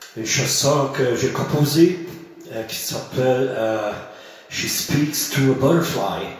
une chanson que j'ai composée qui s'appelle She Speaks to a Butterfly.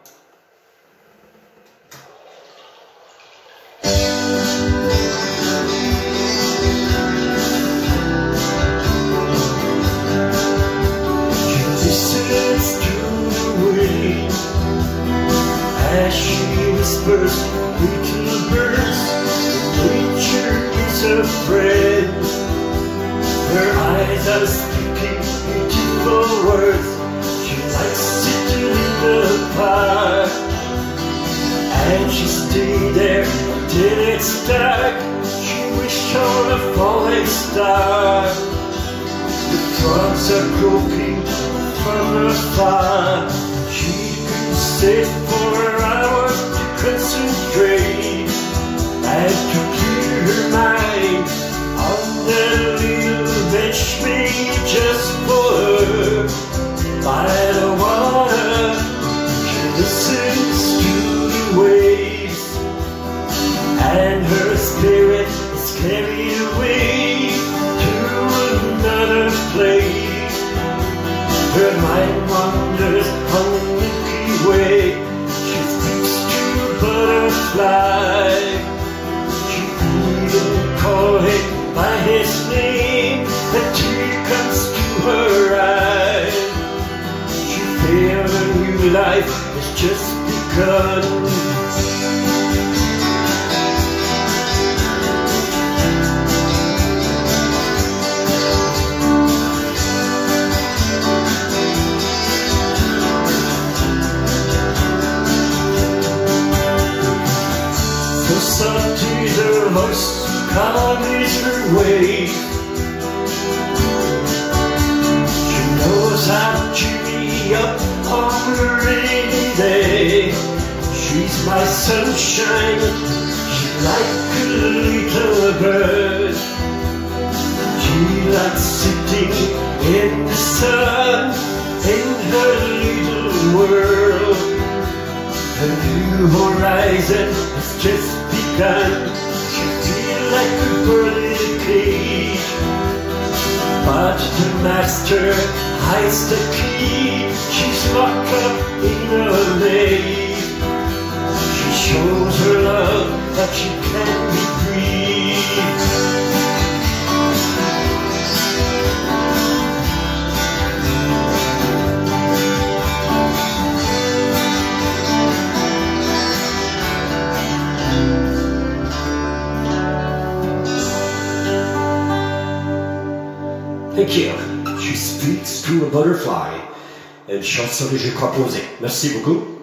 She listens to the wind as she whispers little birds. Nature is a friend. Her eyes are speaking beautiful words. She likes sitting in the park, and she stays there till it's dark. She wishes on a falling star. The frogs are croaking from afar. She could sit for hours to concentrate and to clear her mind on the little bench made just for her by the water. She listens to the waves, and her spirit is carried away to another place. Her mind wanders on the Milky Way. She speaks to butterfly. She even calls him by his name. A tear comes to her eyes. She feels a new life has just begun. The sun tears her voice, calm is her way. She knows how to cheer me up on a rainy day. She's my sunshine, she's like a little bird. She likes sitting in the sun in her little world. A new horizon has just begun. She feels like a bird in a cage, but the master hides the key. She's locked up in a maze. She shows her love that she can't be free. Thank you. She speaks to a butterfly. Une chanson que j'ai composée. Merci beaucoup.